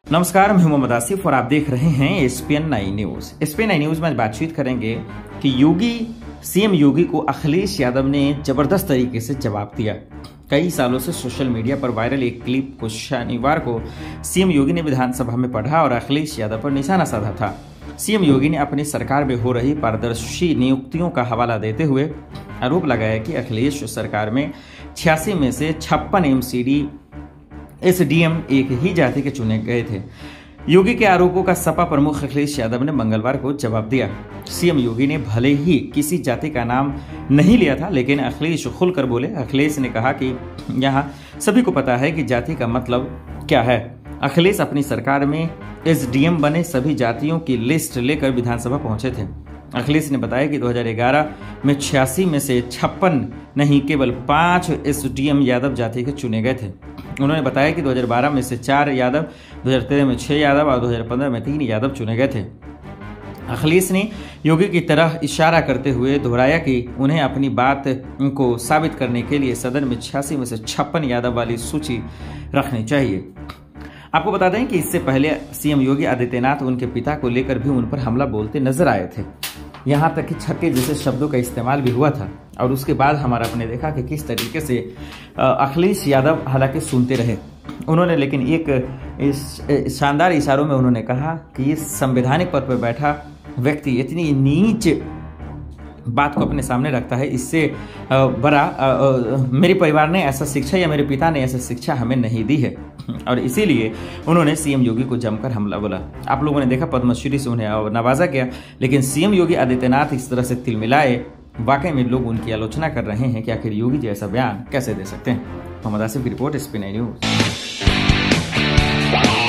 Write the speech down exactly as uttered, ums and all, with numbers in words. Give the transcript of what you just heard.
नमस्कार, मैं मोहम्मद आसिफ और आप देख रहे हैं S P N nine news. S P N nine news में आज बातचीत करेंगे कि योगी सीएम योगी को अखिलेश यादव ने जबरदस्त तरीके से जवाब दिया। कई सालों से सोशल मीडिया पर वायरल एक क्लिप को शनिवार को सीएम योगी ने विधानसभा में पढ़ा और अखिलेश यादव पर निशाना साधा था। सीएम योगी ने अपनी सरकार में हो रही पारदर्शी नियुक्तियों का हवाला देते हुए आरोप लगाया कि अखिलेश सरकार में छियासी में से छप्पन M C D S D M एक ही जाति के चुने गए थे। योगी के आरोपों का सपा प्रमुख अखिलेश यादव ने मंगलवार को जवाब दिया। सीएम योगी ने भले ही किसी जाति का नाम नहीं लिया था, लेकिन अखिलेश खुलकर बोले। अखिलेश ने कहा कि यहाँ सभी को पता है कि जाति का मतलब क्या है। अखिलेश अपनी सरकार में एस डी एम बने सभी जातियों की लिस्ट लेकर विधानसभा पहुंचे थे। अखिलेश ने बताया कि दो हज़ार ग्यारह में छियासी में से छप्पन नहीं केवल पांच एस डी एम यादव जाति के चुने गए थे। उन्होंने बताया कि दो हज़ार बारह में से चार यादव, दो हज़ार तेरह में छह यादव और दो हज़ार पंद्रह में तीन यादव चुने गए थे। अखिलेश ने योगी की तरह इशारा करते हुए दोहराया कि उन्हें अपनी बात को साबित करने के लिए सदन में छियासी में से छप्पन यादव वाली सूची रखनी चाहिए। आपको बता दें कि इससे पहले सीएम योगी आदित्यनाथ उनके पिता को लेकर भी उन पर हमला बोलते नजर आए थे। यहाँ तक कि छक्के जैसे शब्दों का इस्तेमाल भी हुआ था और उसके बाद हमारा आपने देखा कि किस तरीके से अखिलेश यादव हालांकि सुनते रहे। उन्होंने लेकिन एक इस शानदार इशारों में उन्होंने कहा कि इस संवैधानिक पद पर बैठा व्यक्ति इतनी नीच बात को अपने सामने रखता है, इससे बड़ा मेरे परिवार ने ऐसा शिक्षा या मेरे पिता ने ऐसा शिक्षा हमें नहीं दी है। और इसीलिए उन्होंने सीएम योगी को जमकर हमला बोला। आप लोगों ने देखा पद्मश्री से उन्हें नवाजा गया, लेकिन सीएम योगी आदित्यनाथ इस तरह से तिलमिलाए। वाकई में लोग उनकी आलोचना कर रहे हैं कि आखिर योगी जैसा बयान कैसे दे सकते हैं। मोहम्मद आसिफ की report, S P N nine news.